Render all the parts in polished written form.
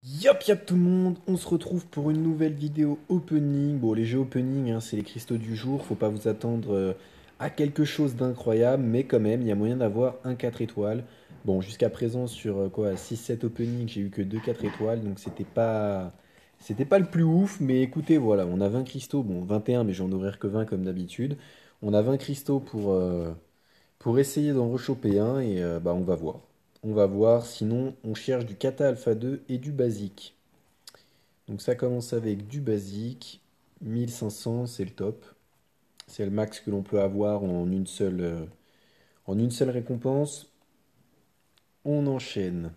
Yop yop tout le monde, on se retrouve pour une nouvelle vidéo opening. Bon, les jeux opening, hein, c'est les cristaux du jour, faut pas vous attendre à quelque chose d'incroyable, mais quand même, il y a moyen d'avoir un 4 étoiles. Bon, jusqu'à présent, sur quoi, 6-7 openings, j'ai eu que 2 4 étoiles, donc c'était pas le plus ouf, mais écoutez, voilà, on a 20 cristaux, bon, 21, mais j'en ouvrir que 20 comme d'habitude. On a 20 cristaux pour essayer d'en rechoper un, et bah, on va voir. On va voir, sinon on cherche du kata alpha 2 et du basique. Donc ça commence avec du basique, 1500 c'est le top. C'est le max que l'on peut avoir en une seule récompense. On enchaîne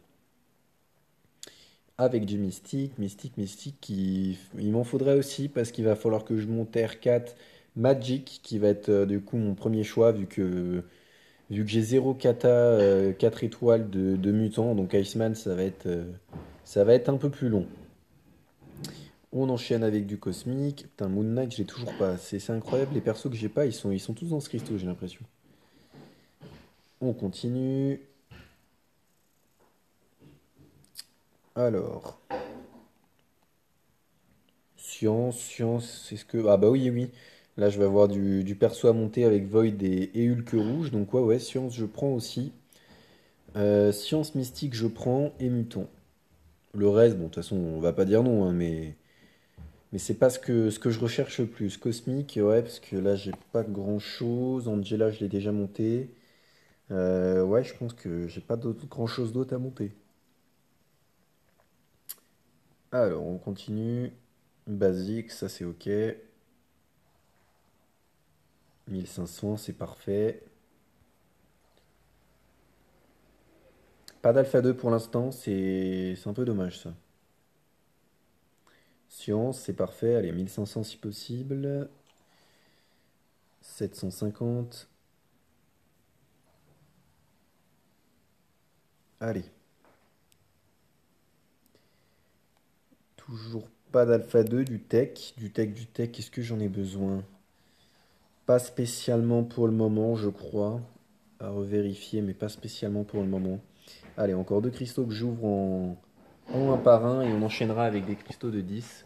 avec du mystique, mystique, mystique. Il m'en faudrait aussi parce qu'il va falloir que je monte R4 Magic qui va être du coup mon premier choix vu que j'ai 0 kata 4 étoiles de mutant. Donc Iceman ça va être un peu plus long. On enchaîne avec du cosmique. Putain, Moon Knight, j'ai toujours pas. C'est incroyable, les persos que j'ai pas, ils sont tous dans ce cristaux, j'ai l'impression. On continue. Alors, science, science, c'est ce que. Ah bah oui, oui. Là, je vais avoir du perso à monter avec Void et Hulk rouge. Donc, ouais, ouais, science, je prends aussi. Science mystique, je prends. Et mutant. Le reste, bon, de toute façon, on va pas dire non, hein, mais c'est pas ce que je recherche le plus. Cosmique, ouais, parce que là, j'ai pas grand-chose. Angela, je l'ai déjà monté. Ouais, je pense que j'ai pas grand-chose d'autre à monter. Alors, on continue. Basique, ça c'est ok. 1500, c'est parfait. Pas d'alpha 2 pour l'instant, c'est un peu dommage ça. Science, c'est parfait. Allez, 1500 si possible. 750. Allez, toujours pas d'alpha 2 du tech. Du tech, du tech, est-ce que j'en ai besoin? Pas spécialement pour le moment, je crois. À revérifier, mais pas spécialement pour le moment. Allez, encore deux cristaux que j'ouvre en un par un et on enchaînera avec des cristaux de 10.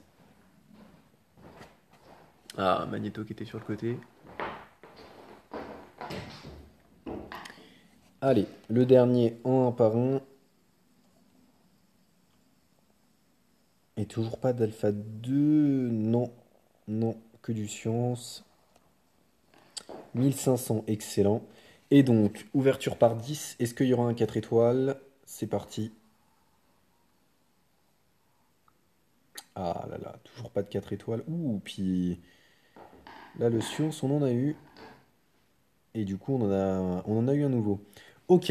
Ah, Magneto qui était sur le côté. Allez, le dernier en un par un. Et toujours pas d'alpha 2. Non, non, que du science. 1500, excellent. Et donc, ouverture par 10. Est-ce qu'il y aura un 4 étoiles? C'est parti. Ah là là, toujours pas de 4 étoiles. Ouh, puis là, le science, on en a eu. Et du coup, on en a eu un nouveau. Ok.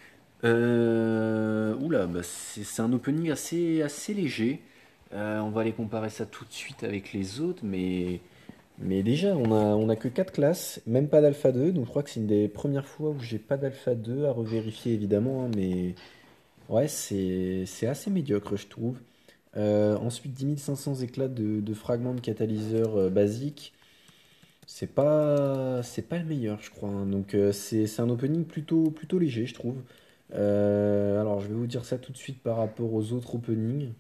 Oula, bah c'est un opening assez léger. On va aller comparer ça tout de suite avec les autres, mais déjà, on a que 4 classes, même pas d'alpha 2, donc je crois que c'est une des premières fois où j'ai pas d'alpha 2 à revérifier évidemment, hein, mais ouais, c'est assez médiocre, je trouve. Ensuite, 10 500 éclats de fragments de catalyseur basique. C'est pas le meilleur, je crois, hein. Donc, c'est un opening plutôt léger, je trouve. Alors, je vais vous dire ça tout de suite par rapport aux autres openings.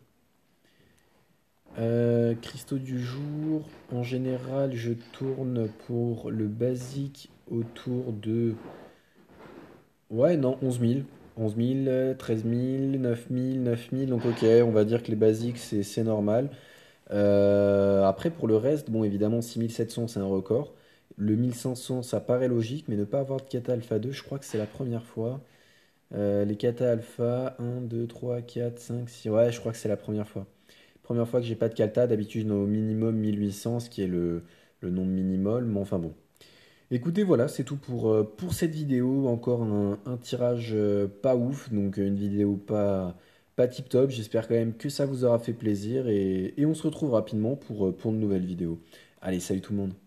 Cristaux du jour, en général, je tourne pour le basique autour de. Ouais, non, 11 000. 11 000, 13 000, 9 000, 9 000. Donc, ok, on va dire que les basiques, c'est normal. Après, pour le reste, bon, évidemment, 6 700 c'est un record. Le 1500 ça paraît logique, mais ne pas avoir de kata alpha 2 je crois que c'est la première fois. Les kata alpha, 1 2 3 4 5 6 ouais, je crois que c'est la première fois. Première fois que j'ai pas de kata, d'habitude, j'en ai au minimum 1800 ce qui est le nombre minimal, mais enfin bon. Écoutez, voilà, c'est tout pour cette vidéo. Encore un tirage pas ouf, donc une vidéo pas tip top. J'espère quand même que ça vous aura fait plaisir et on se retrouve rapidement pour de nouvelles vidéos. Allez, salut tout le monde.